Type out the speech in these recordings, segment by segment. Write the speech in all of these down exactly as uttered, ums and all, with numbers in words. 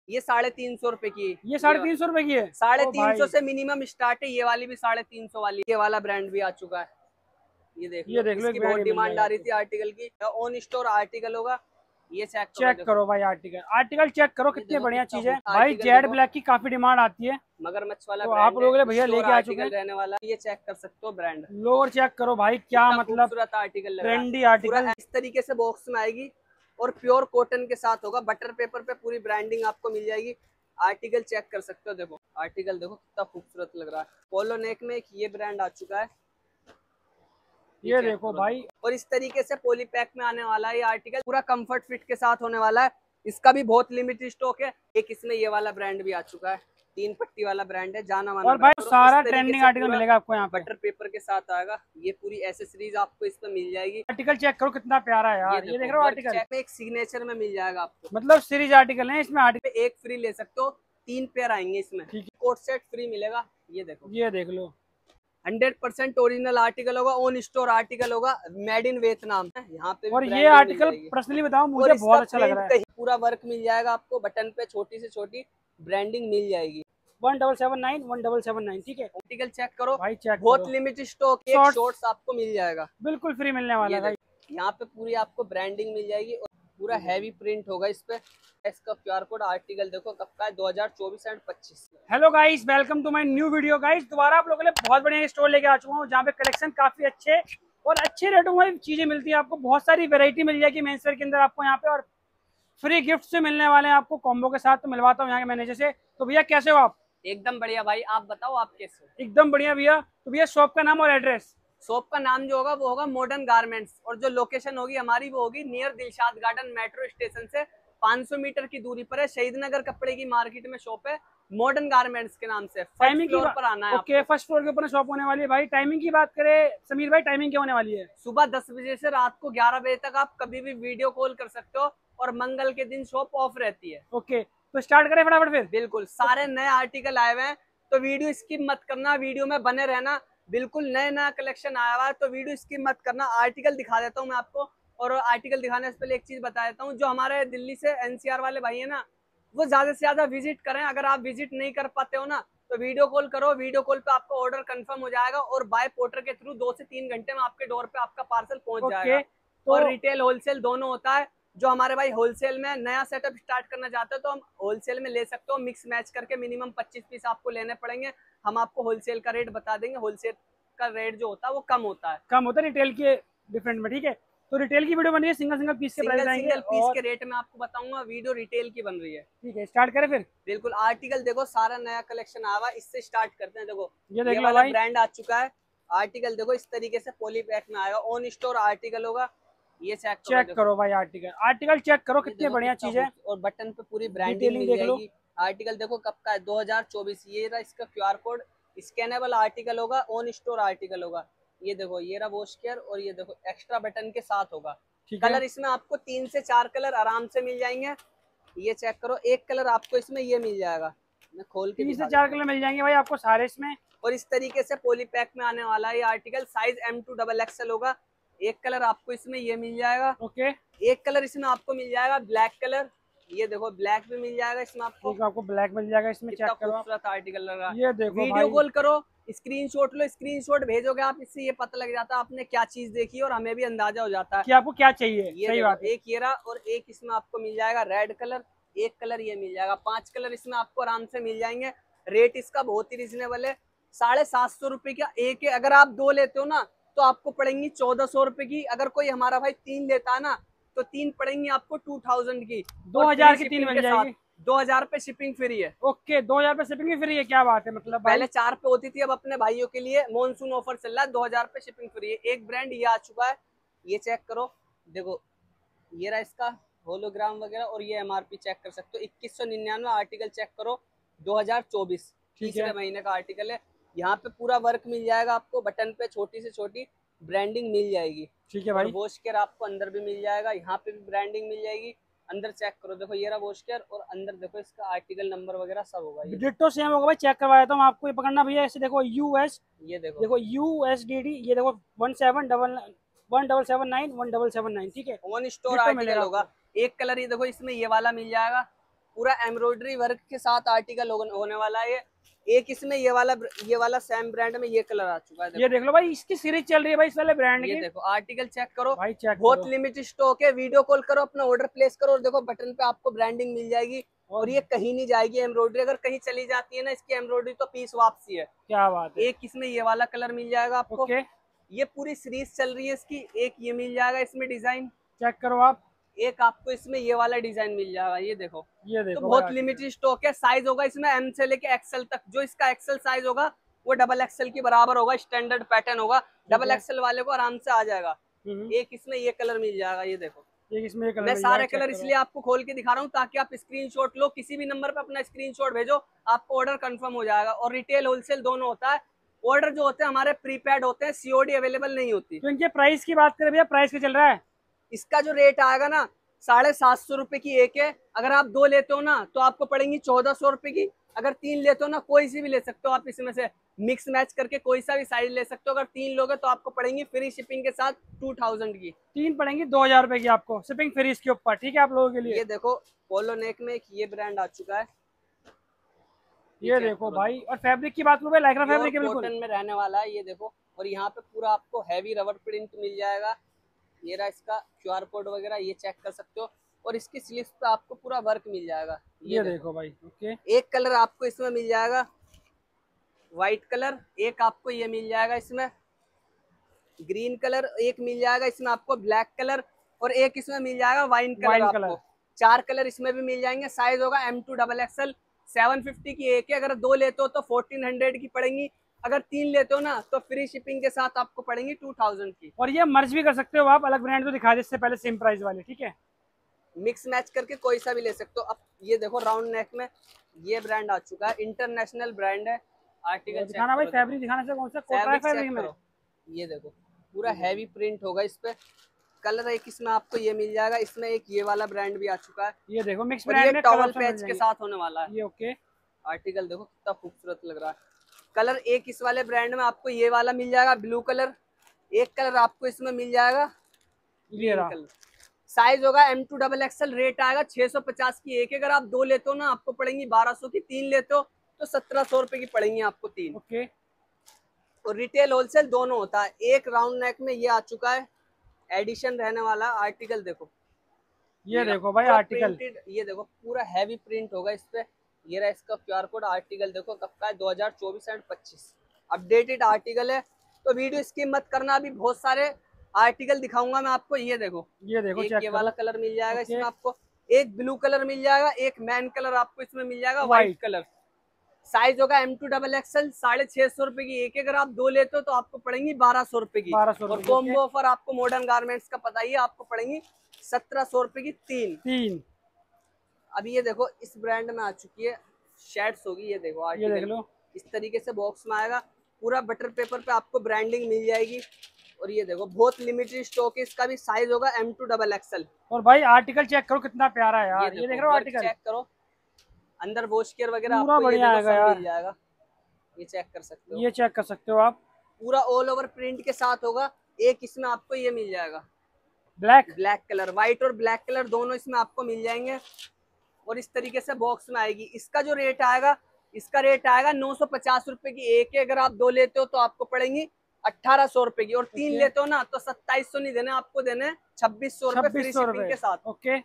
ये साढ़े तीन सौ रुपए की। ये साढ़े तीन सौ रुपए की है। साढ़े तीन सौ से मिनिमम स्टार्ट है। ये वाली भी साढ़े तीन सौ वाली। ये वाला ब्रांड भी आ चुका है। ये देख लो, ये देख लो, इसकी बहुत डिमांड आ रही थी आर्टिकल की। ऑन स्टोर आर्टिकल होगा। ये चेक करो, चेक करो भाई, आर्टिकल आर्टिकल चेक करो, कितनी बढ़िया चीज है भाई। जेड ब्लैक की काफी डिमांड आती है, मगरमच्छ वाला तो आप लोगों के भैया लेके आ चुके हैं रहने वाला। ये चेक कर सकते हो ब्रांड। लोअर चेक करो भाई, क्या मतलब खूबसूरत आर्टिकल, ट्रेंडी आर्टिकल। इस तरीके से बॉक्स में आएगी और प्योर कॉटन के साथ होगा। बटर पेपर पे पूरी ब्रांडिंग आपको मिल जाएगी। आर्टिकल चेक कर सकते हो, देखो आर्टिकल देखो कितना खूबसूरत लग रहा है। पोलो नेक में एक ये ब्रांड आ चुका है। ये देखो भाई, और इस तरीके से पॉली पैक में आने वाला है ये आर्टिकल, पूरा कंफर्ट फिट के साथ होने वाला है। इसका भी बहुत लिमिटेड स्टॉक है। एक इसमें ये वाला ब्रांड भी आ चुका है, तीन पट्टी वाला ब्रांड है, जाना माना। और भाई सारा ट्रेंडिंग आर्टिकल मिलेगा आपको यहाँ पे। बटर पेपर के साथ आएगा। ये पूरी एसेसरीज आपको इसमें मिल जाएगी। आर्टिकल चेक करो कितना प्यारा है यार। ये देख रहे हो आर्टिकल, एक सिग्नेचर में मिल जाएगा आपको, मतलब सीरीज आर्टिकल है इसमें। आर्टिकल एक फ्री ले सकते हो, तीन पेयर आएंगे इसमें। कोट सेट फ्री मिलेगा। ये देखो, ये देख लो, हंड्रेड परसेंट ओरिजिनल आर्टिकल होगा, ऑन स्टोर आर्टिकल होगा, मेड इन वियतनाम है यहाँ पे। और ये आर्टिकल पर्सनली बताऊं मुझे बहुत अच्छा लग रहा है। पूरा वर्क मिल जाएगा आपको, बटन पे छोटी से छोटी ब्रांडिंग मिल जाएगी। One double seven nine one double seven nine ठीक है। आर्टिकल चेक करो भाई, चेक बहुत लिमिटेड स्टॉक। एक शॉर्ट्स आपको मिल जाएगा, बिल्कुल फ्री मिलने वाला है भाई। यहाँ पे पूरी आपको ब्रांडिंग मिल जाएगी और पूरा हैवी प्रिंट होगा इस पे। इसका क्यूआर कोड आर्टिकल देखो कब का है, दो हज़ार चौबीस एंड पच्चीस। Hello guys, welcome to my new video. Guys दोबारा आप लोगों के लिए बहुत बढ़िया स्टोर लेके आ चुका हूँ, जहाँ पे कलेक्शन काफी अच्छे और अच्छे रेटों में चीजें मिलती है। आपको बहुत सारी वेरायटी मिल जाएगी मेंसवेयर के अंदर आपको यहाँ पे, और फ्री गिफ्ट से मिलने वाले हैं आपको कॉम्बो के साथ। तो मिलवाता हूँ यहाँ के मैनेजर से। तो भैया कैसे हो आप? एकदम बढ़िया भाई, आप बताओ आप कैसे हो? एकदम बढ़िया भैया। तो भैया शॉप का नाम और एड्रेस? शॉप का नाम जो होगा वो होगा मॉडर्न गारमेंट्स, और जो लोकेशन होगी हमारी वो होगी near Dilshad Garden metro station से पाँच सौ मीटर की दूरी पर है। शहीद नगर कपड़े की मार्केट में शॉप है, मॉडर्न गारमेंट्स के नाम से। टाइमिंग फ्लोर पर आना है। ओके, फर्स्ट फ्लोर के ऊपर शॉप होने वाली है भाई। टाइमिंग की बात करें समीर भाई, टाइमिंग क्या होने वाली है? सुबह दस बजे से रात को ग्यारह बजे तक आप कभी भी वीडियो कॉल कर सकते हो, और मंगल के दिन शॉप ऑफ रहती है। ओके, तो स्टार्ट करें फटाफट फिर। बिल्कुल, सारे नए आर्टिकल आए हुए हैं तो वीडियो स्किप मत करना, वीडियो में बने रहना। बिल्कुल नए नया कलेक्शन आया हुआ है तो वीडियो स्किप मत करना। आर्टिकल दिखा देता हूँ मैं आपको, और आर्टिकल दिखाने से पहले एक चीज बता देता हूँ। जो हमारे दिल्ली से एनसीआर वाले भाई है ना, वो ज्यादा से ज्यादा विजिट करें। अगर आप विजिट नहीं कर पाते हो ना तो वीडियो कॉल करो। वीडियो कॉल पे आपका ऑर्डर कंफर्म हो जाएगा, और बाय पोर्टर के थ्रू दो से तीन घंटे में आपके डोर पे आपका पार्सल पहुंच जाएगा। तो और रिटेल होलसेल दोनों होता है। जो हमारे भाई होलसेल में नया सेटअप स्टार्ट करना चाहते हो तो हम होलसेल में ले सकते हो। मिक्स मैच करके मिनिमम पच्चीस पीस आपको लेने पड़ेंगे। हम आपको होलसेल का रेट बता देंगे। होलसेल का रेट जो होता है वो कम होता है, कम होता है रिटेल के डिफरेंट में, ठीक है। तो रिटेल की वीडियो बन रही है, सिंगल सिंगल पीस के प्राइस आएंगे, सिंगल पीस के रेट में आपको बताऊंगा। वीडियो रिटेल की बन रही है, ठीक है। स्टार्ट करें फिर। बिल्कुल, आर्टिकल देखो सारा नया कलेक्शन आया हुआ, इससे स्टार्ट करते हैं। देखो ये देख लो भाई, ब्रांड आ चुका है। आर्टिकल देखो इस तरीके से पॉली पैक में आएगा, ऑन स्टोर आर्टिकल होगा। ये चेक करो, चेक करो भाई, आर्टिकल आर्टिकल चेक करो, कितनी बढ़िया चीज है। और बटन पे पूरी ब्रांडिंग मिल जाएगी। आर्टिकल देखो कब का है, दो हज़ार चौबीस। ये रहा इसका क्यूआर कोड, स्कैनेबल आर्टिकल होगा, ऑन स्टोर आर्टिकल होगा। ये देखो ये रहा वॉश केयर, और ये देखो एक्स्ट्रा बटन के साथ होगा। कलर इसमें आपको तीन से चार कलर आराम से मिल जाएंगे। ये चेक करो, एक कलर आपको इसमें ये मिल जाएगा, मैं खोल के। तीन से चार कलर मिल जाएंगे भाई आपको सारे इसमें। और इस तरीके से पॉली पैक में आने वाला है ये article. Size M to double XL होगा। एक कलर आपको इसमें ये मिल जाएगा। ओके, एक कलर इसमें आपको मिल जाएगा ब्लैक कलर। ये देखो ब्लैक भी मिल जाएगा इसमें आपको। आपको ब्लैक मिल जाएगा इसमें। चेक करो, खूबसूरत आर्टिकल लगा। ये देखो, वीडियो कॉल करो, स्क्रीनशॉट लो, स्क्रीनशॉट भेजोगे आप, इससे ये पता लग जाता है आपने क्या चीज देखी, और हमें भी अंदाजा हो जाता है कि आपको क्या चाहिए। ये सही बात है। एक ये रहा, और एक इसमें आपको मिल जाएगा रेड कलर। एक कलर ये मिल जाएगा। पांच कलर इसमें आपको आराम से मिल जाएंगे। रेट इसका बहुत ही रिजनेबल है, साढ़े सात सौ रुपए का एक है। अगर आप दो लेते हो ना तो आपको पड़ेंगी चौदह सौ रुपए की। अगर कोई हमारा भाई तीन लेता है ना तो तीन पड़ेंगी आपको टू थाउजेंड की। दो हजार की तीन मिल जाएगी। दो हजार पे शिपिंग फ्री है। ओके, दो हजार पे शिपिंग फ्री है, क्या बात है। मतलब पहले चार पे होती थी, अब अपने भाइयों के लिए मॉनसून ऑफर चल रहा है, दो हजार पे शिपिंग फ्री है। एक ब्रांड ये आ चुका है, ये चेक करो। देखो ये रहा इसका होलोग्राम वगैरह, और ये एमआरपी चेक कर सकते हो, इक्कीस सौ निन्यानवे। आर्टिकल चेक करो, दो हजार चौबीस, तीसरे महीने का आर्टिकल है। यहाँ पे पूरा वर्क मिल जाएगा आपको, बटन पे छोटी से छोटी ब्रांडिंग मिल जाएगी, ठीक है भाई। वॉश केयर आपको अंदर भी मिल जाएगा, यहाँ पे भी ब्रांडिंग मिल जाएगी। अंदर चेक करो, देखो ये रहा वॉश केयर, और अंदर देखो इसका आर्टिकल नंबर वगैरह सब होगा। ये डिट्टो सेम होगा भाई, चेक करवाया था आपको। ये पकड़ना भैया, ऐसे देखो यूएस, ये देखो देखो यूएसडीडी, ये देखो one seven double one double seven nine one double seven nine, ठीक है। वन स्टोर आर्टिकल होगा। एक कलर ये देखो इसमें ये वाला मिल जाएगा, पूरा एम्ब्रॉयडरी वर्क के साथ आर्टिकल होने वाला है। एक इसमें ये वाला ये वाला सेम ब्रांड में ये कलर आ चुका है। ये देख लो भाई, इसकी सीरीज चल रही है भाई इस वाले ब्रांड की। ये देखो आर्टिकल चेक करो भाई, चेक बहुत लिमिटेड स्टॉक है। वीडियो कॉल करो, अपना ऑर्डर प्लेस करो और देखो बटन पे आपको ब्रांडिंग मिल जाएगी और ये कहीं नहीं जाएगी एम्ब्रॉयडरी। अगर कहीं चली जाती है ना इसकी एम्ब्रॉयडरी तो पीस वापसी है। क्या बात है। एक इसमें ये वाला कलर मिल जाएगा आपको। ओके। ये पूरी सीरीज चल रही है इसकी। एक ये मिल जाएगा इसमें डिजाइन, चेक करो आप। एक आपको इसमें ये वाला डिजाइन मिल जाएगा। ये देखो, ये देखो तो बहुत लिमिटेड स्टॉक है। साइज होगा इसमें एम से लेके एक्सएल तक। जो इसका एक्सएल साइज होगा वो डबल एक्सएल की बराबर होगा। स्टैंडर्ड पैटर्न होगा, डबल एक्सएल वाले को आराम से आ जाएगा। एक इसमें ये कलर मिल जाएगा। ये देखो, एक इसमें कलर। मैं सारे कलर इसलिए आपको खोल के दिखा रहा हूँ ताकि आप स्क्रीनशॉट लो, किसी भी नंबर पे अपना स्क्रीनशॉट भेजो, आपको ऑर्डर कंफर्म हो जाएगा। और रिटेल होलसेल दोनों होता है। ऑर्डर जो होते हैं हमारे प्रीपेड होते हैं, सीओडी अवेलेबल नहीं होती। तो इनके प्राइस की बात करें भैया, प्राइस क्या चल रहा है? इसका जो रेट आएगा ना साढ़े सात सौ रुपए की एक है। अगर आप दो लेते हो ना तो आपको पड़ेंगी चौदह सौ रुपए की। अगर तीन लेते हो ना, कोई सी भी ले सकते हो आप, इसमें से मिक्स मैच करके कोई सा भी साइज ले सकते हो। अगर तीन लोगे तो आपको पड़ेंगी फ्री शिपिंग के साथ टू थाउजेंड की। तीन पड़ेंगी दो हजार रुपए की आपको, शिपिंग फ्री इसके ऊपर। ठीक है आप लोगों के लिए। ये देखो पोलो नेक में एक ये ब्रांड आ चुका है। ये देखो भाई, और फैब्रिक की बात करूँ, लाइक्रा फैब्रिक है, बिल्कुल कॉटन में रहने वाला है। ये देखो, और यहाँ पे पूरा आपको हैवी रबर प्रिंट मिल जाएगा। ये रहा इसका क्यूआर कोड वगैरह, ये चेक कर सकते हो। और इसकी स्लीव्स पे आपको पूरा वर्क मिल जाएगा। ये, ये देखो, देखो भाई। ओके। एक कलर आपको इसमें मिल जाएगा व्हाइट कलर, एक आपको ये मिल जाएगा इसमें ग्रीन कलर, एक मिल जाएगा इसमें आपको ब्लैक कलर, और एक इसमें मिल जाएगा वाइन कलर आपको कलर। चार कलर इसमें भी मिल जाएंगे। साइज होगा M to double XL. Seven fifty की एक है। अगर दो लेते हो तो फोर्टीन हंड्रेड की पड़ेंगी। अगर तीन लेते हो ना तो फ्री शिपिंग के साथ आपको पड़ेंगी टू थाउजेंड की। और ये मर्ज भी कर सकते हो आप, अलग ब्रांड तो दिखा दे इससे पहले सेम प्राइस वाले। ठीक है, मिक्स मैच करके कोई सा भी ले सकते हो। अब ये देखो राउंड नेक में ये ब्रांड आ चुका है, इंटरनेशनल ब्रांड है। आर्टिकल दिखाना भाई, फैब्रिक दिखाना से कौन सा फैब्रिक फैब्रिक में। ये देखो पूरा हैवी प्रिंट होगा इस पे। कलर एक इसमें आपको ये मिल जाएगा। इसमें एक ये वाला ब्रांड भी आ चुका है। ये देखो मिक्स ब्रांड में टॉवल पैच के साथ होने वाला है। ये ओके। आर्टिकल देखो कितना खूबसूरत लग रहा है। कलर एक इस वाले ब्रांड में आपको ये वाला मिल जाएगा ब्लू कलर। एक कलर आपको इसमें मिल जाएगा ये कलर। साइज होगा M to double XL. Rate आएगा छह सौ पचास की एक। अगर आप दो लेते हो ना आपको पड़ेंगी बारह सौ की। तीन लेते हो तो सत्रह सौ रुपए की पड़ेंगी आपको तीन। ओके। और रिटेल होलसेल दोनों होता है। एक राउंड नेक में ये आ चुका है, एडिशन रहने वाला आर्टिकल। देखो ये देखो भाई आर्टिकल, ये देखो पूरा हैवी प्रिंट होगा इस पे। ये रहा इसका क्यूआर कोड। आर्टिकल देखो कब का है, दो हजार चौबीस एंड पच्चीस अपडेटेड आर्टिकल है। तो वीडियो स्किप मत करना, अभी बहुत सारे आर्टिकल दिखाऊंगा मैं आपको। ये देखो, ये देखो एक ये वाला कलर मिल जाएगा इसमें आपको। एक ब्लू कलर मिल जाएगा, एक मैन कलर आपको इसमें मिल जाएगा व्हाइट कलर। साइज होगा एम टू डबल एक्सएल। साढ़े छह सौ रुपए की एक। अगर आप दो लेते हो तो आपको पड़ेंगी बारह सौ रुपए की। और कॉम्बो ऑफर आपको मॉडर्न गारमेंट्स का पता ही है, आपको पड़ेंगी सत्रह सौ रुपए की तीन तीन। अभी ये देखो इस ब्रांड में आ चुकी है, शर्ट्स होगी। ये देखो ये देख लो, इस तरीके से बॉक्स में आएगा। पूरा बटर पेपर पे आपको ब्रांडिंग मिल जाएगी। और ये देखो बहुत लिमिटेड स्टॉक है। इसका भी साइज होगा एम टू डबल एक्सएल। और भाई आर्टिकल चेक करो कितना प्यारा है यार। ये, ये देख रहे हो आर्टिकल, चेक करो। अंदर वॉश केयर वगैरह पूरा बढ़िया आएगा यार। मिल जाएगा, ये चेक कर सकते हो। ये चेक कर सकते हो आप। पूरा ऑल ओवर प्रिंट के साथ होगा। एक इसमें आपको ये मिल जाएगा ब्लैक ब्लैक कलर। व्हाइट और ब्लैक कलर दोनों इसमें आपको मिल जाएंगे। और इस तरीके से बॉक्स में आएगी। इसका जो रेट आएगा, इसका रेट आएगा नौ सौ पचास रुपए की एक है। अगर आप दो लेते हो तो आपको पड़ेंगी अट्ठारह सौ रुपए की। और तीन लेते हो ना तो सत्ताईस सौ नहीं देने, आपको देने छब्बीस सौ रुपए फ्री शिपिंग के साथ। ओके।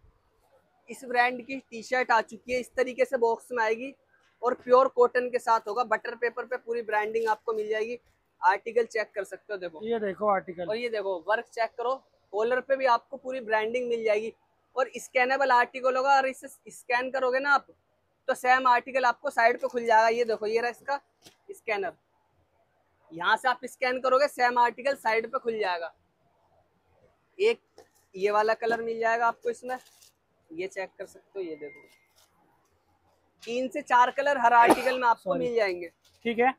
इस ब्रांड की टी शर्ट आ चुकी है, इस तरीके से बॉक्स में आएगी। और प्योर कॉटन के साथ होगा। बटर पेपर पे पूरी ब्रांडिंग आपको मिल जाएगी। आर्टिकल चेक कर सकते हो, देखो ये देखो आर्टिकल। और ये देखो वर्क चेक करो। कॉलर पे भी आपको पूरी ब्रांडिंग मिल जाएगी। और स्कैनेबल आर्टिकल होगा। और इसे स्कैन करोगे ना आप तो सेम आर्टिकल आपको साइड पे खुल जाएगा। ये देखो ये रहा इसका स्कैनर। यहाँ से आप स्कैन करोगे सेम आर्टिकल साइड पे खुल जाएगा। एक ये वाला कलर मिल जाएगा आपको इसमें, ये चेक कर सकते हो। ये देखो तीन से चार कलर हर आर्टिकल में आपको मिल जाएंगे। ठीक है,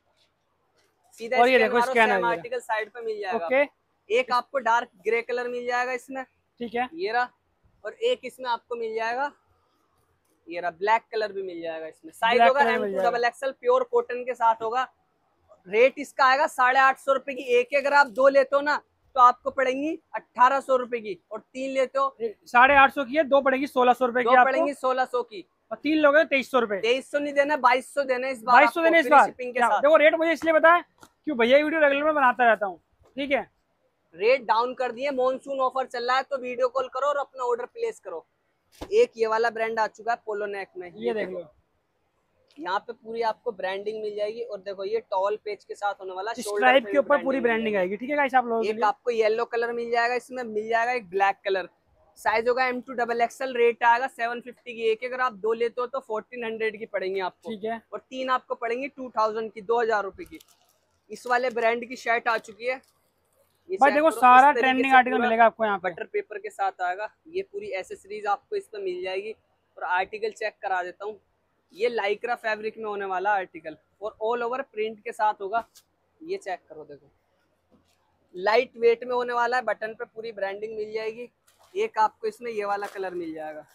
सीधा और ये देखो स्कैनर आर्टिकल साइड पे मिल जाएगा। ओके। एक आपको डार्क ग्रे कलर मिल जाएगा इसमें। ठीक है, ये रहा। और एक इसमें आपको मिल जाएगा ये रहा ब्लैक कलर भी मिल जाएगा इसमें। साइज होगा M to double XL. Pure cotton के साथ होगा। रेट इसका आएगा साढ़े आठ सौ रुपए की एक है। अगर आप दो लेते हो ना तो आपको पड़ेंगी अट्ठारह सौ रुपए की, और तीन लेते हो साढ़े आठ सौ की है, दो पड़ेगी सोलह सौ रुपए की, दो पड़ेंगी सोलह सौ की, और तीन लोग हैं तेईस सौ रुपए। तेईस सौ नहीं देना, बाईस सौ देना इस बार, बाईस सौ देने इस बार शिपिंग के साथ। देखो रेट मुझे इसलिए बताया क्यों भैया वीडियो रेगुलर में बनाता रहता हूँ, ठीक है। रेट डाउन कर दिए, मॉनसून ऑफर चल रहा है, तो वीडियो कॉल करो और अपना ऑर्डर प्लेस करो। एक ये वाला ब्रांड आ चुका है पोलो नेक में, ये, ये देख लो, यहाँ पे पूरी आपको ब्रांडिंग मिल जाएगी, और देखो ये टॉल पेज के साथ होने वाला, स्ट्राइप के ऊपर पूरी ब्रांडिंग आएगी, ठीक है गाइस आप लोगों के लिए। एक आपको येलो कलर मिल जाएगा, इसमें मिल जाएगा एक ब्लैक कलर, साइज होगा M to double XL, rate आएगा सेवन फिफ्टी की एक, अगर आप दो लेते हो तो फोर्टीन हंड्रेड की पड़ेंगी आपको, ठीक है, और तीन आपको पड़ेंगी टू थाउजेंड की, दो हजार रुपए की। इस वाले ब्रांड की शर्ट आ चुकी है, भाई देखो सारा ट्रेंडिंग आर्टिकल मिलेगा आपको यहाँ पे, बटर पेपर के साथ आएगा, ये पूरी एसेसरीज आपको इसमें मिल जाएगी। और आर्टिकल चेक करा देता हूँ, ये लाइक्रा फैब्रिक में होने वाला आर्टिकल, और ऑल ओवर प्रिंट के साथ होगा, ये चेक करो, देखो लाइट वेट में होने वाला है, बटन पे पूरी ब्रांडिंग मिल जाएगी। एक आपको इसमें ये वाला कलर मिल जाएगा,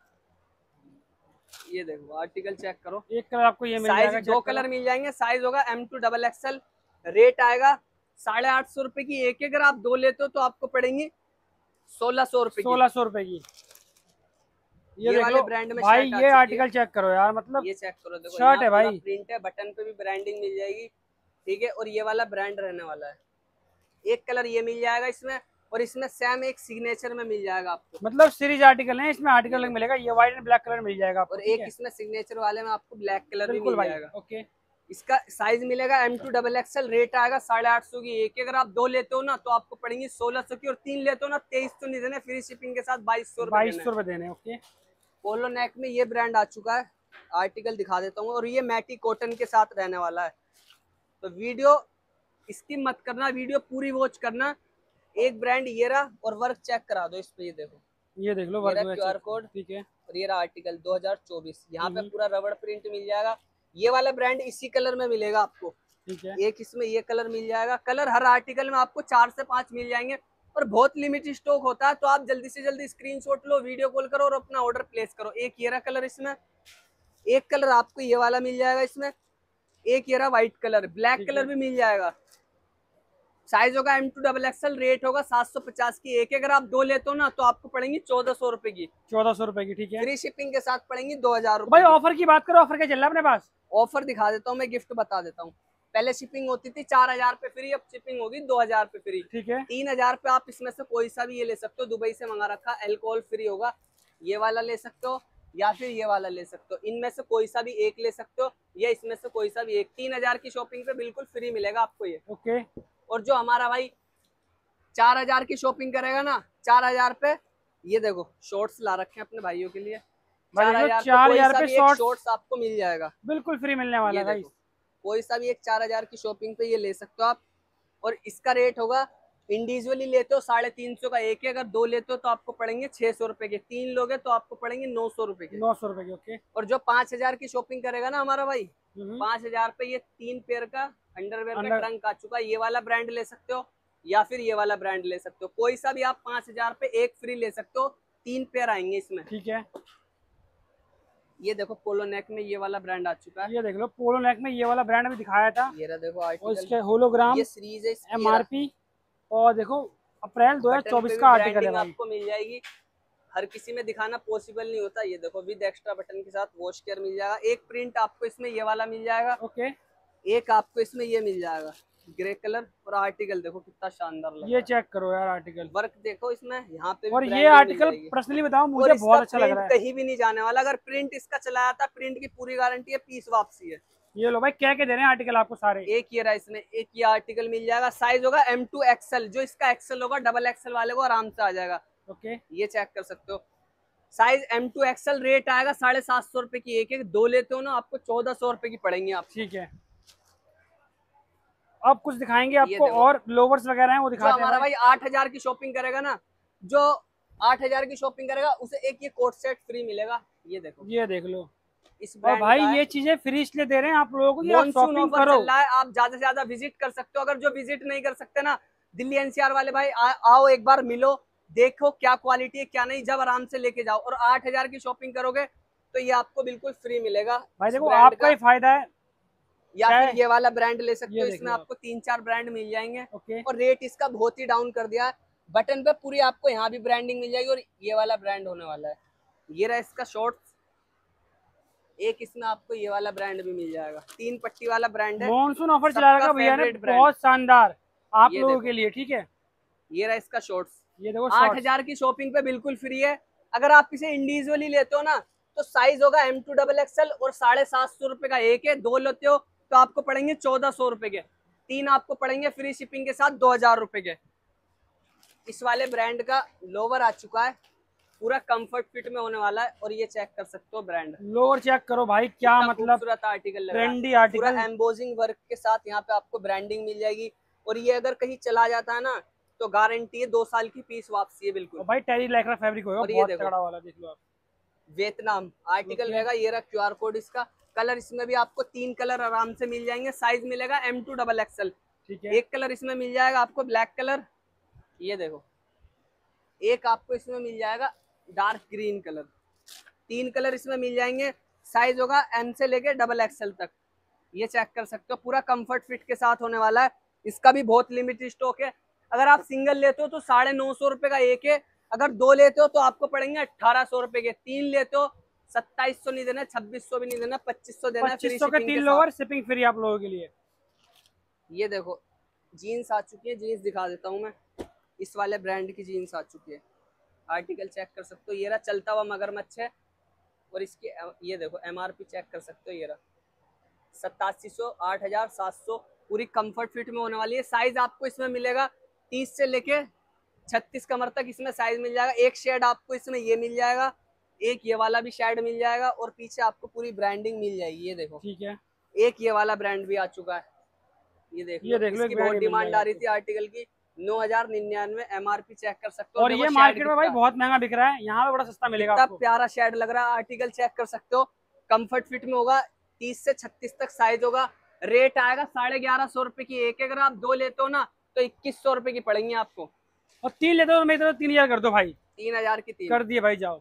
ये देखो आर्टिकल चेक करो, एक कलर आपको ये मिल जाएगा, दो कलर मिल जाएंगे, साइज होगा M to double XL, rate आएगा साढ़े आठ सौ रुपए की एक, अगर आप दो लेते हो तो आपको पड़ेंगी सोलह सौ रुपए सोलह सौ रुपए की। ये, ये देख वाले लो ब्रांड में भाई, ये आर्टिकल चेक करो यार, मतलब ये चेक करो, देखो शर्ट है भाई, प्रिंट है, बटन पे भी ब्रांडिंग मिल जाएगी, ठीक है। और ये वाला ब्रांड रहने वाला है, एक कलर ये मिल जाएगा इसमें, और इसमें सेम एक सिग्नेचर में मिल जाएगा आपको, मतलब सीरीज आर्टिकल है, इसमें आर्टिकल मिलेगा, ये व्हाइट एंड ब्लैक कलर मिल जाएगा आपको, और एक इसमें सिग्नेचर वाले में आपको ब्लैक कलर भी मिल जाएगा। ओके, इसका साइज मिलेगा M to double XL, rate आएगा साढ़े आठ सौ की एक, अगर आप दो लेते हो ना तो आपको पड़ेंगी सोलह सौ की, और तीन लेते हो ना तेईस सौ नहीं देने, फ्री शिपिंग के साथ बाईस सौ बाईस सौ रुपए देने। ओके, पोलो नेक में ये ब्रांड आ चुका है, आर्टिकल दिखा देता हूँ, और ये मैटी कॉटन के साथ रहने वाला है, तो वीडियो इसकी मत करना, वीडियो पूरी वॉच करना। एक ब्रांड ये रहा, और वर्क चेक करा दो इस पे, ये देखो, ये देख लो वर्क, क्यूआर कोड, ठीक है, और ये रहा आर्टिकल दो हजार चौबीस, यहाँ पे पूरा रबड़ प्रिंट मिल जाएगा। ये वाला ब्रांड इसी कलर में मिलेगा आपको, ठीक है, एक इसमें ये कलर मिल जाएगा, कलर हर आर्टिकल में आपको चार से पांच मिल जाएंगे, और बहुत लिमिटेड स्टॉक होता है, तो आप जल्दी से जल्दी स्क्रीनशॉट लो, वीडियो कॉल करो और अपना ऑर्डर प्लेस करो। एक ये रहा कलर इसमें, एक कलर आपको ये वाला मिल जाएगा इसमें, एक ये रहा व्हाइट कलर, ब्लैक कलर भी मिल जाएगा, साइज होगा M to double XL, rate होगा सात सौ पचास की एक, अगर आप दो लेते हो ना तो आपको पड़ेंगी चौदह सौ रुपए की, चौदह सौ रुपए की, ठीक है, फ्री शिपिंग के साथ पड़ेंगी दो हजार रुपए। भाई ऑफर की बात करो, ऑफर क्या चल रहा है अपने पास? ऑफर दिखा देता हूँ मैं, गिफ्ट बता देता हूँ। पहले शिपिंग होती थी चार हजार पे फ्री, अब शिपिंग होगी दो हजार पे फ्री, ठीक है, तीन हजार पे आप इसमें से कोई सा भी ये ले सकते हो, दुबई से मंगा रखा, अल्कोहल फ्री होगा, ये वाला ले सकते हो या फिर ये वाला ले सकते हो, इनमें से कोई सा भी एक ले सकते हो, या इसमें से कोई सा भी एक, तीन हजार की शॉपिंग पे बिल्कुल फ्री मिलेगा आपको ये। ओके, और जो हमारा भाई चार हजार की शॉपिंग करेगा ना, चार हजार पे ये देखो शॉर्ट्स ला रखे हैं अपने भाइयों के लिए, चार हजार पे शॉर्ट्स आपको मिल जाएगा, बिल्कुल फ्री मिलने वाला है भाई, कोई सा भी एक चार हजार की शॉपिंग पे ये ले सकते हो आप। और इसका रेट होगा, इंडिविजुअली लेते हो साढ़े तीन सौ का एक है, अगर दो लेते हो तो आपको पड़ेंगे छह सौ रुपए के, तीन लोगे तो आपको पड़ेंगे नौ सौ रुपए के, नौ सौ रुपए के। ओके, और जो पांच हजार की शॉपिंग करेगा ना हमारा भाई, पांच हजार पे ये तीन पेयर का अंडरवेयर का ट्रंक आ चुका है, ये वाला ब्रांड ले सकते हो या फिर ये वाला ब्रांड ले सकते हो, कोई सा भी आप पांच हजार पे एक फ्री ले सकते हो, तीन पेयर आएंगे इसमें, ठीक है। ये देखो पोलो नेक में ये वाला ब्रांड आ चुका है, ये देख लो पोलो नेक में ये वाला ब्रांड अभी दिखाया था, ये रहा देखो आर्टिकल, और इसके होलोग्राम, ये सीरीज है, एमआरपी, और देखो अप्रैल दो हजार चौबीस का आर्टिकल है भाई, आपको मिल जाएगी, हर किसी में दिखाना पॉसिबल नहीं होता। ये देखो विद एक्स्ट्रा बटन के साथ वॉश केयर मिल जाएगा, एक प्रिंट आपको इसमें ये वाला मिल जाएगा, ओके, एक आपको इसमें ये मिल जाएगा ग्रे कलर, और आर्टिकल देखो कितना शानदार लग रहा है, ये चेक करो यार आर्टिकल, वर्क देखो इसमें, यहाँ पे और ये आर्टिकल पर्सनली बताऊं मुझे बहुत अच्छा लग रहा है, कहीं भी नहीं जाने वाला, अगर प्रिंट इसका चला जाता, प्रिंट की पूरी गारंटी है, पीस वापसी है। ये लो भाई, क्या क्या दे रहे हैं आर्टिकल आपको सारे, एक ये रहा इसमें, एक ये आर्टिकल मिल जाएगा, साइज होगा एम टू एक्सएल, जो इसका एक्सएल होगा डबल एक्सएल वाले को आराम से आ जाएगा, ओके, ये चेक कर सकते हो, size M to XL, rate आएगा साढ़े सात सौ रुपए की एक, एक दो लेते हो ना आपको चौदह सौ रुपए की पड़ेंगी आप, ठीक है। अब कुछ दिखाएंगे आपको, और लोवर्स वगैरह हैं वो दिखाते हैं। हमारा भाई आठ हजार की शॉपिंग करेगा ना, जो आठ हजार की शॉपिंग करेगा उसे एक ये कोट सेट फ्री मिलेगा, ये देखो, ये देख लो, इस और भाई ये चीजें फ्री इसलिए दे रहे हैं आप लोगों को कि आप शॉपिंग करो, चल रहा है, आप ज्यादा से ज्यादा विजिट कर सकते हो, अगर जो विजिट नहीं कर सकते ना दिल्ली एनसीआर वाले भाई, आ, आओ एक बार मिलो, देखो क्या क्वालिटी है क्या नहीं, जब आराम से लेके जाओ, और आठ हजार की शॉपिंग करोगे तो ये आपको बिल्कुल फ्री मिलेगा भाई, देखो आपका ही फायदा है, या फिर ये वाला ब्रांड ले सकते हो, ये इसमें आपको तीन चार ब्रांड मिल जाएंगे। ओके। और रेट इसका बहुत ही डाउन कर दिया है, बटन पे पूरी आपको यहाँ भी ब्रांडिंग मिल जाएगी और ये वाला ब्रांड होने वाला है। ये रहा इसका शॉर्ट्स, एक इसमें आपको ये वाला ब्रांड भी मिल जाएगा, तीन पट्टी वाला ब्रांड है। मॉनसून ऑफर चला रखा भैया ने बहुत शानदार आप लोगों के लिए, ठीक है। ये रहा इसका शॉर्ट्स, ये देखो आठ हजार की शॉपिंग पे बिल्कुल फ्री है। अगर आप इसे इंडिविजुअली लेते हो ना तो साइज होगा एम टू डबल एक्सएल और साढ़े सात सौ रुपए का एक है। दो लेते हो तो आपको पड़ेंगे चौदह सौ रुपए के, तीन आपको पड़ेंगे फ्री शिपिंग के साथ दो हजार रुपए के। इस वाले ब्रांड का लोवर आ चुका है, पूरा कंफर्ट फिट में होने वाला है। और ये चेक कर सकते हो ब्रांड, लोअर चेक करो भाई, क्या मतलब खूबसूरत आर्टिकल लग ट्रेंडी रहा है, आर्टिकल, पूरा एम्बोजिंग वर्क के साथ यहाँ पे आपको ब्रांडिंग मिल जाएगी। और ये अगर कहीं चला जाता है ना तो गारंटी है दो साल की पीस वापसी है बिल्कुल। भाई टेरी लाइक्रा फैब्रिक होगा, बहुत तगड़ा वाला, देख लो आप, वियतनाम आर्टिकल रहेगा। ये रहा क्यूआर कोड इसका। कलर इसमें भी आपको तीन कलर आराम से मिल जाएंगे, साइज मिलेगा एम टू डबल एक्सएल, ठीक है। एक कलर इसमें मिल जाएगा आपको ब्लैक कलर, ये देखो, एक आपको इसमें मिल जाएगा डार्क ग्रीन कलर, तीन कलर इसमें मिल जाएंगे। साइज होगा एम से लेके डबल एक्सएल तक, ये चेक कर सकते हो, पूरा कंफर्ट फिट के साथ होने वाला है। इसका भी बहुत लिमिटेड स्टॉक है। अगर आप सिंगल लेते हो तो साढ़े नौ सौ रुपए का एक है, अगर दो लेते हो तो आपको पड़ेंगे अठारह सौ रुपए के, तीन लेते हो सत्ताईस सौ नहीं देना, छब्बीस सौ भी नहीं देना, पच्चीस सौ देना, पच्चीस सौ के तीन लोअर, शिपिंग फ्री आप लोगों के लिए। ये देखो जीन्स आ चुकी है, जीन्स दिखा देता हूँ मैं, इस वाले ब्रांड की जीन्स आ चुकी है, आर्टिकल चेक कर सकते हो। ये रहा चलता हुआ मगरमच्छ है और इसकी ये देखो एमआरपी चेक कर सकते हो, ये रहा सतासी सौ, आठ हजार सात सौ, पूरी कंफर्ट फिट में होने वाली है। साइज आपको इसमें मिलेगा तीस से लेके छत्तीस कमर तक इसमें साइज मिल जाएगा। एक शेड आपको इसमें ये मिल जाएगा, एक ये वाला भी शेड मिल जाएगा और पीछे आपको पूरी ब्रांडिंग मिल जाएगी। ये देखो, ठीक है, एक ये वाला ब्रांड भी आ चुका है, ये देख ये देख लो, इसकी बहुत डिमांड आ रही थी आर्टिकल की, नौ हजार निन्यानवे एमआरपी चेक कर सकते हो। और ये मार्केट में भाई बहुत महंगा बिक रहा है, यहाँ पे बड़ा सस्ता मिलेगा आपको। प्यारा शेड लग रहा है, आर्टिकल चेक कर सकते हो, कंफर्ट फिट में होगा, तीस से छत्तीस तक साइज होगा। रेट आएगा साढ़े ग्यारह सौ रुपए की एक, अगर आप दो लेते हो ना तो इक्कीस सौ रुपए की पड़ेंगी आपको, और तीन लेते हो तो मैं तो तीन हजार कर दो भाई, तीन हजार की तीन कर दिए भाई, जाओ।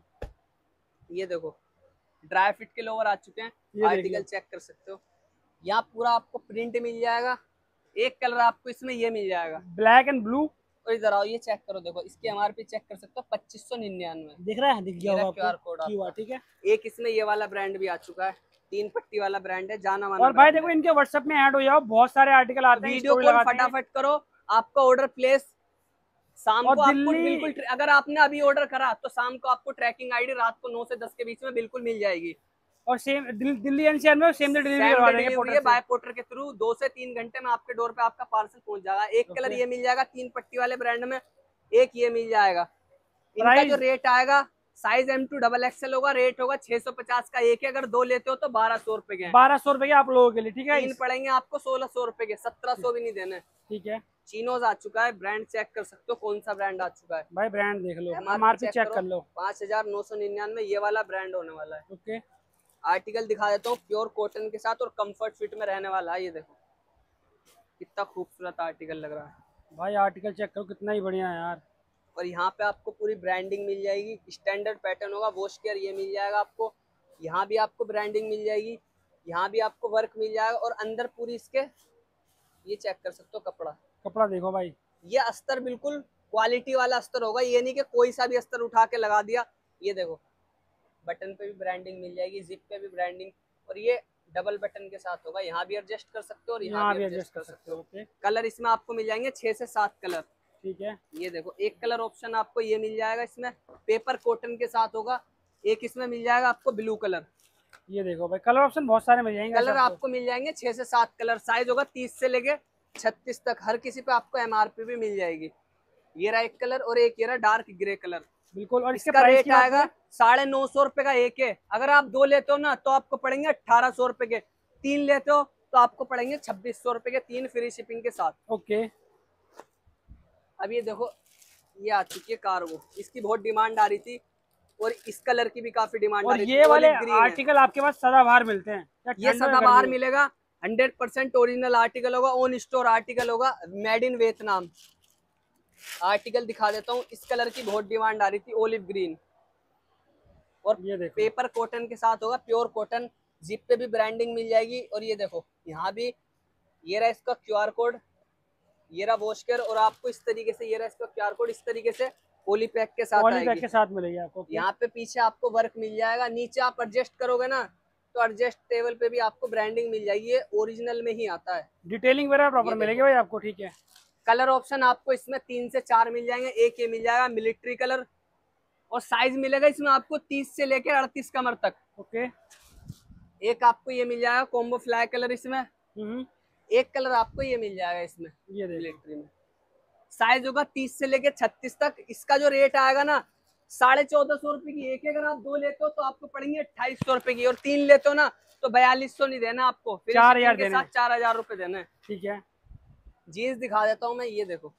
ये देखो ड्राई फिट के लोवर आ चुके हैं, आर्टिकल चेक कर सकते हो। यहाँ पूरा आपको प्रिंट मिल जाएगा, एक कलर आपको इसमें ये मिल जाएगा ब्लैक एंड ब्लू। और इधर आओ, ये चेक करो, देखो इसकी एमआरपी चेक कर सकते हो, पच्चीस सौ निन्यानवे दिख रहा है, दिख गया होगा क्यूआर कोड, ठीक है। एक इसमें ये वाला ब्रांड भी आ चुका है, तीन पट्टी वाला ब्रांड है, जाना माना। और भाई देखो इनके व्हाट्सएप में ऐड हो जाओ, बहुत सारे आर्टिकल आते हैं, वीडियो कॉल फटाफट करो, आपका ऑर्डर प्लेस शाम को आपको बिल्कुल, अगर आपने अभी ऑर्डर करा तो शाम को आपको ट्रैकिंग आईडी रात को नौ से दस के बीच में बिल्कुल मिल जाएगी। और सेम दिल्ली एनसीआर में सेम डे डिलीवरी करवा देंगे बाय पोर्टर के थ्रू, दो से तीन घंटे में आपके डोर पे आपका पार्सल पहुंच जाएगा। एक कलर ये मिल जाएगा तीन पट्टी वाले ब्रांड में, एक ये मिल जाएगा। इनका जो रेट आएगा, size M to double XL होगा, रेट होगा छह सौ पचास का एक है, अगर दो लेते हो तो बारह सौ रुपए के, बारह सौ रुपए के आप लोगों के लिए, ठीक है। तीन पड़ेंगे आपको सोलह सौ रुपए के, सत्रह सौ भी नहीं देने, ठीक है। चीनोज आ चुका है, ब्रांड चेक कर सकते हो कौन सा ब्रांड आ चुका है भाई, ब्रांड देख लो, एमआरपी चेक कर लो, पाँच हजार नौ सौ निन्यानवे ये वाला ब्रांड होने वाला है। ओके, आर्टिकल दिखा देता हूँ, प्योर कॉटन के साथ और कंफर्ट फिट में रहने वाला है। ये देखो कितना खूबसूरत आर्टिकल लग रहा है भाई, आर्टिकल चेक करो, कितना ही बढ़िया है यार। और यहाँ पे आपको पूरी ब्रांडिंग मिल जाएगी, स्टैंडर्ड पैटर्न होगा, वॉश केयर ये मिल जाएगा आपको, यहाँ भी आपको ब्रांडिंग मिल जाएगी, यहाँ भी आपको वर्क मिल जाएगा। और अंदर पूरी इसके ये चेक कर सकते हो, कपड़ा कपड़ा देखो भाई, ये अस्तर बिल्कुल क्वालिटी वाला अस्तर होगा, ये नहीं कि कोई सा भी अस्तर उठा के लगा दिया। ये देखो बटन पे भी ब्रांडिंग मिल जाएगी, जिप पे भी ब्रांडिंग, और ये डबल बटन के साथ होगा, यहाँ भी एडजस्ट कर सकते हो और यहाँ भी एडजस्ट कर सकते हो। ओके, कलर इसमें आपको मिल जाएंगे छह से सात कलर, ठीक है। ये देखो एक कलर ऑप्शन आपको ये मिल जाएगा, इसमें पेपर कॉटन के साथ होगा, एक इसमें मिल जाएगा आपको ब्लू कलर। ये देखो भाई, कलर ऑप्शन बहुत सारे मिल जाएंगे, कलर आपको मिल जाएंगे छह से सात कलर, साइज होगा तीस से लेके छत्तीस तक, हर किसी पे आपको एमआरपी भी मिल जाएगी। ये रहा एक कलर और एक ये रहा डार्क ग्रे कलर, बिल्कुल। और इसका रेट आएगा साढ़े नौ सौ रुपए का एक है, अगर आप दो लेते हो ना तो आपको पड़ेंगे अठारह सौ रुपए के, तीन लेते हो तो आपको पड़ेंगे छब्बीस सौ रुपए के, तीन फ्री शिपिंग के साथ। ओके, अब ये देखो ये आ चुकी है कार्गो, इसकी बहुत डिमांड आ रही थी और इस कलर की भी काफी डिमांड आ रही थी। ये वाले आर्टिकल आपके पास सदाबहार मिलते हैं, ये सदाबहार मिलेगा, हंड्रेड परसेंट ओरिजिनल आर्टिकल होगा, ऑन स्टोर आर्टिकल होगा, मेड इन वियतनाम। आर्टिकल दिखा देता हूँ, इस कलर की बहुत डिमांड आ रही थी, ओलिव ग्रीन, और ये देखो पेपर कॉटन के साथ होगा, प्योर कॉटन, जिप पे भी ब्रांडिंग मिल जाएगी। और ये देखो यहाँ भी ये रहा इसका क्यूआर कोड, ये रहा वॉश केयर, और आपको इस तरीके से ये रहा इसका क्यूआर कोड, इस तरीके से पॉली पैक के साथ पॉली आएगी। पैक के साथ मिलेगी आपको। यहाँ पे पीछे आपको वर्क मिल जाएगा, नीचे आप एडजस्ट करोगे ना तो एडजस्ट टेबल पे भी आपको ब्रांडिंग मिल जाएगी, ये ओरिजिनल में ही आता है। डिटेलिंग वगैरह प्रॉपर मिलेगी भाई आपको, ठीक है। कलर ऑप्शन आपको इसमें तीन से चार मिल जाएंगे, एक ये मिल जाएगा मिलिट्री कलर, और साइज मिलेगा इसमें आपको तीस से लेकर अड़तीस कमर तक। ओके। एक आपको ये मिल जाएगा कॉम्बो फ्लाई कलर इसमें, एक कलर आपको ये मिल जाएगा इसमें ये मिलिट्री में। साइज होगा तीस से लेकर छत्तीस तक। इसका जो रेट आएगा ना साढ़े चौदह सौ रुपए की एक, अगर आप दो लेते हो तो आपको पड़ेंगे अट्ठाईस सौ रुपए की, और तीन लेते हो ना तो बयालीस सौ नहीं देना आपको, फिर चार हजार के साथ चार हजार रुपए देना है, ठीक है। जीन्स दिखा देता हूँ मैं, ये देखो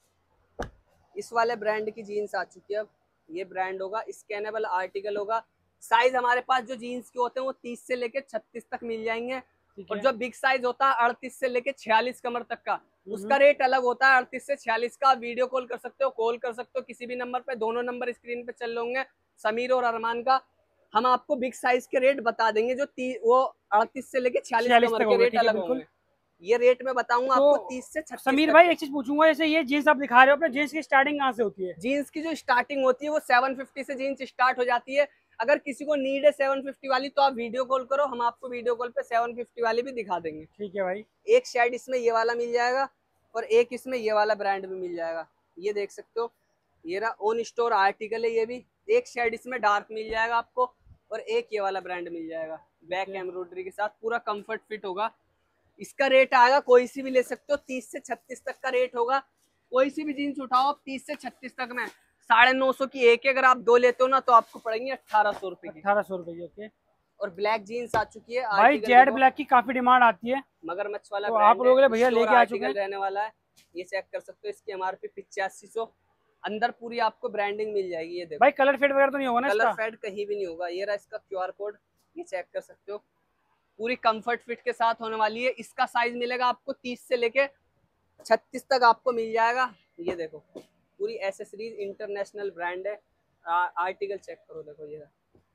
इस वाले ब्रांड की जीन्स आ चुकी है। अब ये ब्रांड होगा, स्कैनेबल आर्टिकल होगा। साइज हमारे पास जो जीन्स के होते हैं वो तीस से लेके छत्तीस तक मिल जाएंगे, और जो बिग साइज होता है अड़तीस से लेके छियालीस कमर तक का, उसका रेट अलग होता है। अड़तीस से छियालीस का वीडियो कॉल कर सकते हो, कॉल कर सकते हो किसी भी नंबर पे, दोनों नंबर स्क्रीन पे चल होंगे, समीर और अरमान का। हम आपको बिग साइज के रेट बता देंगे, जो वो अड़तीस से लेके छियालीस कमर के रेट अलग होंगे। ये रेट में बताऊंगा तो आपको तीस से छत्तीस। समीर भाई एक चीज पूछूंगा, जैसे ये जीन्स आप दिखा रहे हो, अपने जीन्स की स्टार्टिंग कहाँ से होती है? जीन्स की जो स्टार्टिंग होती है वो सेवन फिफ्टी से जीन्स स्टार्ट हो जाती है। अगर किसी को नीड है सेवन फिफ्टी वाली तो आप वीडियो कॉल करो, हम आपको वीडियो कॉल पे सेवन फिफ्टी वाली भी दिखा देंगे, ठीक है भाई। एक शेड इसमें ये वाला मिल जाएगा, और एक इसमें ये वाला ब्रांड भी मिल जाएगा। ये देख सकते हो, ये रहा ऑन स्टोर आर्टिकल है, ये भी एक शेड इसमें डार्क मिल जाएगा आपको, और एक ये वाला ब्रांड मिल जाएगा बैक एम्ब्रॉयडरी के साथ, पूरा कंफर्ट फिट होगा। इसका रेट आएगा, कोई सी भी ले सकते हो, तीस से छत्तीस तक का रेट होगा। कोई सी भी जीन्स उठाओ आप तीस से छत्तीस तक में, साढ़े नौ सौ की एक, अगर आप दो लेते हो ना तो आपको पड़ेंगे अठारह सौ रुपए की। अठारह सौ रुपए की, ओके। और ब्लैक जीन्स आ चुकी है भाई, जेड ब्लैक की काफी डिमांड आती है, मगरमच्छ वाला तो आप लोग भैया लेके आ चुके हैं, रहने वाला है। ये चेक कर सकते हो, इसकी एमआरपी पिचासी सौ, अंदर पूरी आपको ब्रांडिंग मिल जाएगी। ये देखो भाई, कलर फेड वगैरह तो नहीं होगा ना? कलर फेड कहीं भी नहीं होगा। ये रहा इसका क्यूआर कोड, ये चेक कर सकते हो, पूरी कंफर्ट फिट के साथ होने वाली है। इसका साइज मिलेगा आपको तीस से लेके छत्तीस तक आपको मिल जाएगा। ये देखो पूरी एसेसरीज इंटरनेशनल ब्रांड है। आर्टिकल चेक करो, देखो ये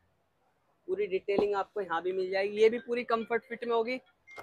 पूरी डिटेलिंग आपको यहाँ भी मिल जाएगी। ये भी पूरी कंफर्ट फिट में होगी।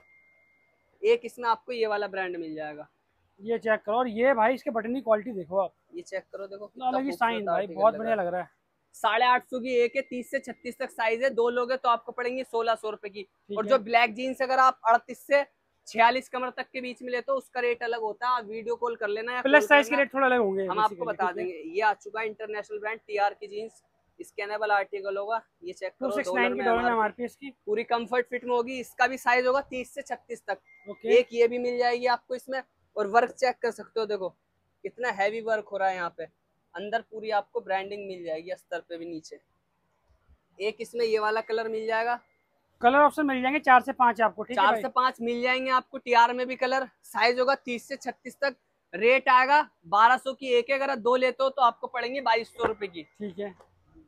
एक इसमें आपको ये वाला ब्रांड मिल जाएगा, ये चेक करो। और ये भाई इसके बटन की क्वालिटी देखो आप, ये चेक करो, देखो अलग ही साइन भाई, बहुत बढ़िया लग रहा है। साढ़े आठ सौ की एक है, तीस से छत्तीस तक साइज है, दो लोग तो आपको पड़ेंगे सोलह सौ रुपए की। और जो ब्लैक जीन्स अगर आप अड़तीस से छियालीस कमर तक के बीच में लेते हो उसका रेट अलग होता है, आप वीडियो कॉल कर लेना, प्लस साइज के रेट थोड़ा अलग होंगे, हम आपको बता देंगे। ये आ चुका है इंटरनेशनल ब्रांड टीआर की जीन्स, स्कैनेबल आर्टिकल होगा। ये चेक करो, टू सिक्स नाइन की डॉलर में एमआरपी इसकी, पूरी कंफर्ट फिट में होगी। इसका भी साइज होगा तीस से छत्तीस तक। ओके। एक ये भी मिल जाएगी आपको इसमें। और वर्क चेक कर सकते हो, देखो कितना हैवी वर्क हो रहा है यहाँ पे, अंदर पूरी आपको ब्रांडिंग मिल जाएगी, अस्तर पे भी नीचे। एक इसमें ये वाला कलर मिल जाएगा, कलर ऑप्शन मिल जाएंगे चार से पांच आपको, ठीक है? चार से पांच मिल जाएंगे आपको। टीआर में भी कलर, साइज होगा तीस से छत्तीस तक, रेट आएगा बारह सौ की एक, अगर दो लेते हो तो आपको पड़ेंगे बाईस सौ रुपए की, ठीक है।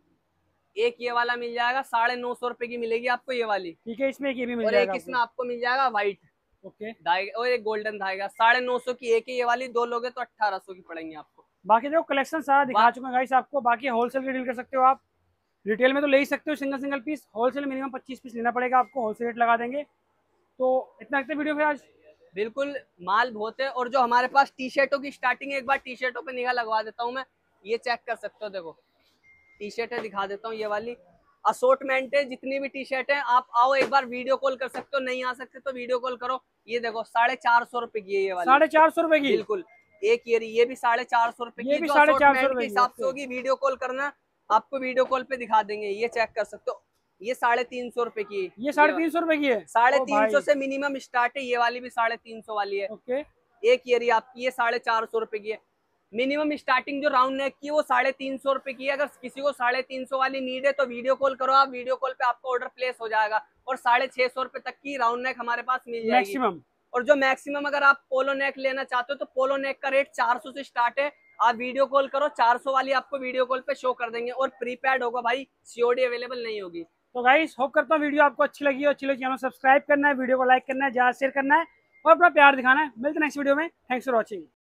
एक ये वाला मिल जाएगा, साढ़े नौ सौ रुपए की मिलेगी आपको ये वाली, ठीक है। इसमें एक ये भी मिल और जाएगा, एक इसमें आपको मिल जाएगा व्हाइट, ओके, और एक गोल्डन धागा। साढ़े नौ सौ की एक है ये वाली, दो लोगे तो अट्ठारह सौ की पड़ेंगे आपको। बाकी देखो कलेक्शन सारा दिखा चुका है गाइस आपको। बाकी होलसेल की डील कर सकते हो आप, रिटेल में तो ले ही सकते हो single single piece, wholesale minimum पच्चीस पीस लेना पड़ेगा आपको, होलसेल रेट लगा देंगे। तो इतना रखते वीडियो फिर आज, बिल्कुल माल बहुत है। और जो हमारे पास टी शर्टों की स्टार्टिंग है, एक बार टी शर्टों पे निगाह लगवा देता हूँ मैं, ये चेक कर सकते हो, देखो टी शर्टें दिखा देता हूँ, ये वाली असोर्टमेंट है, जितनी भी टी शर्ट है आप आओ एक बार वीडियो कॉल कर सकते हो, नहीं आ सकते तो वीडियो कॉल करो। ये देखो साढ़े चार सौ रुपए की है ये वाली, साढ़े चार सौ रुपए की, बिल्कुल। एक ये ये भी साढ़े चार सौ रुपए की, भी साढ़े चार सौ के हिसाब से होगी। वीडियो कॉल करना, आपको वीडियो कॉल पे दिखा देंगे। ये चेक कर सकते हो, ये साढ़े तीन सौ रुपए की, ये साढ़े तीन सौ रुपए की है, साढ़े तीन सौ से मिनिमम स्टार्ट है। ये वाली भी साढ़े तीन सौ वाली है, ओके। एक ये आपकी ये साढ़े चार सौ रुपए की है। मिनिमम स्टार्टिंग जो राउंड नेक की है वो साढ़े तीन सौ रुपए की है। अगर किसी को साढ़े तीन सौ वाली नीड है तो वीडियो कॉल करो आप, वीडियो कॉल पे आपको ऑर्डर प्लेस हो जाएगा। और साढ़े छह सौ रुपए तक की राउंड नेक हमारे पास मिल जाएगी मैक्सिमम। और जो मैक्सिमम अगर आप पोलो नेक लेना चाहते हो तो पोलो नेक का रेट चार सौ से स्टार्ट है। आप वीडियो कॉल करो, चार सौ वाली आपको वीडियो कॉल पे शो कर देंगे। और प्रीपैड होगा भाई, सीओडी अवेलेबल नहीं होगी। तो गाइस होप करता हूँ वीडियो आपको अच्छी लगी हो, अच्छी लगी चैनल सब्सक्राइब करना है, वीडियो को लाइक करना है, ज्यादा शेयर करना है और अपना प्यार दिखाना है। मिलते हैं नेक्स्ट वीडियो में। Thanks for watching.